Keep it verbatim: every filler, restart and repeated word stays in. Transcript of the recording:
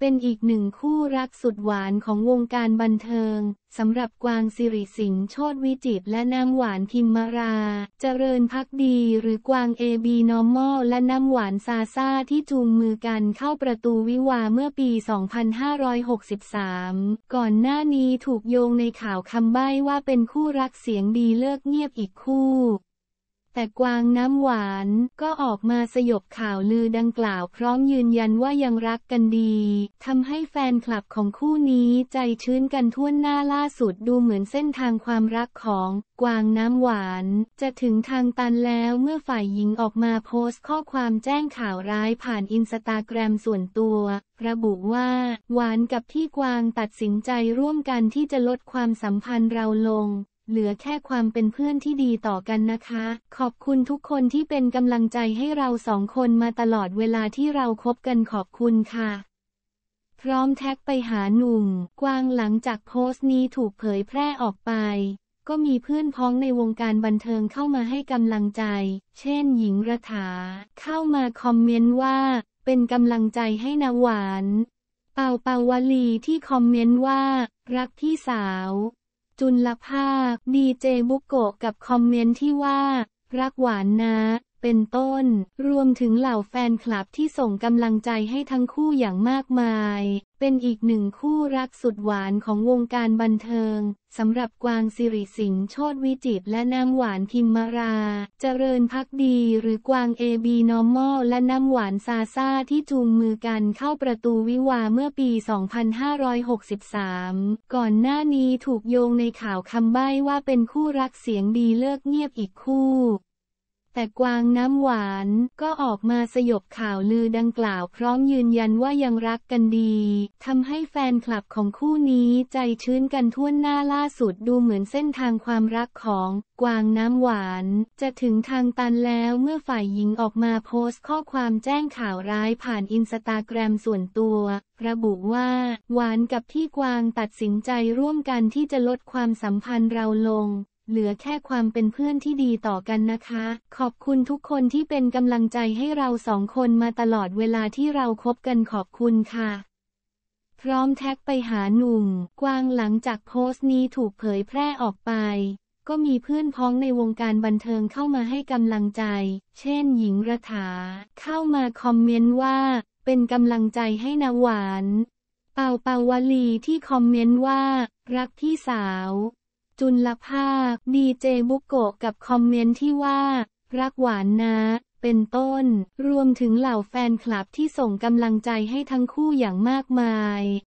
เป็นอีกหนึ่งคู่รักสุดหวานของวงการบันเทิงสำหรับกวางสิริสิงห์โชติวิจิตรและน้ำหวานพิมมาราเจริญภักดีหรือกวางเอบีนอร์มอลและน้ำหวานซาซ่าที่จูงมือกันเข้าประตูวิวาห์เมื่อปี สองพันห้าร้อยหกสิบสาม ก่อนหน้านี้ถูกโยงในข่าวคำใบ้ว่าเป็นคู่รักเสียงดีเลิกเงียบอีกคู่แต่กวางน้ำหวานก็ออกมาสยบข่าวลือดังกล่าวพร้อมยืนยันว่ายังรักกันดีทำให้แฟนคลับของคู่นี้ใจชื้นกันทั่วหน้าล่าสุดดูเหมือนเส้นทางความรักของกวางน้ำหวานจะถึงทางตันแล้วเมื่อฝ่ายหญิงออกมาโพสต์ข้อความแจ้งข่าวร้ายผ่านอินสตาแกรมส่วนตัวระบุว่าหวานกับพี่กวางตัดสินใจร่วมกันที่จะลดความสัมพันธ์เราลงเหลือแค่ความเป็นเพื่อนที่ดีต่อกันนะคะขอบคุณทุกคนที่เป็นกำลังใจให้เราสองคนมาตลอดเวลาที่เราคบกันขอบคุณค่ะพร้อมแท็กไปหาหนุ่มกวางหลังจากโพสต์นี้ถูกเผยแพร่ออกไปก็มีเพื่อนพ้องในวงการบันเทิงเข้ามาให้กำลังใจเช่นหญิงรัฐาเข้ามาคอมเมนต์ว่าเป็นกำลังใจให้น้ำหวานเปาเปาวลีที่คอมเมนต์ว่ารักพี่สาวจุลภาคดีเจบุโกะกับคอมเมนต์ที่ว่ารักหวานนะเป็นต้นรวมถึงเหล่าแฟนคลับที่ส่งกำลังใจให้ทั้งคู่อย่างมากมายเป็นอีกหนึ่งคู่รักสุดหวานของวงการบันเทิงสำหรับกวางสิริสิงห์โชติวิจิตรและน้ำหวานพิมมาราเจริญภักดีหรือกวางเอบีนอร์มอลและน้ำหวานซาซ่าที่จูงมือกันเข้าประตูวิวาห์เมื่อปี สองพันห้าร้อยหกสิบสาม ก่อนหน้านี้ถูกโยงในข่าวคำใบ้ว่าเป็นคู่รักเสียงดีเลิกเงียบอีกคู่แต่กวางน้ำหวานก็ออกมาสยบข่าวลือดังกล่าวพร้อมยืนยันว่ายังรักกันดีทำให้แฟนคลับของคู่นี้ใจชื้นกันทั่วหน้าล่าสุดดูเหมือนเส้นทางความรักของกวางน้ำหวานจะถึงทางตันแล้วเมื่อฝ่ายหญิงออกมาโพสต์ข้อความแจ้งข่าวร้ายผ่านอินสตาแกรมส่วนตัวระบุว่าหวานกับพี่กวางตัดสินใจร่วมกันที่จะลดความสัมพันธ์เราลงเหลือแค่ความเป็นเพื่อนที่ดีต่อกันนะคะขอบคุณทุกคนที่เป็นกำลังใจให้เราสองคนมาตลอดเวลาที่เราคบกันขอบคุณค่ะพร้อมแท็กไปหาหนุ่มกวางหลังจากโพสต์นี้ถูกเผยแพร่ออกไปก็มีเพื่อนพ้องในวงการบันเทิงเข้ามาให้กำลังใจเช่นหญิงรัฐาเข้ามาคอมเมนต์ว่าเป็นกำลังใจให้น้ำหวานเปาเปาวลีที่คอมเมนต์ว่ารักพี่สาวจุลภาคดีเจบุโกะกับคอมเมนต์ที่ว่ารักหวานนะเป็นต้นรวมถึงเหล่าแฟนคลับที่ส่งกำลังใจให้ทั้งคู่อย่างมากมาย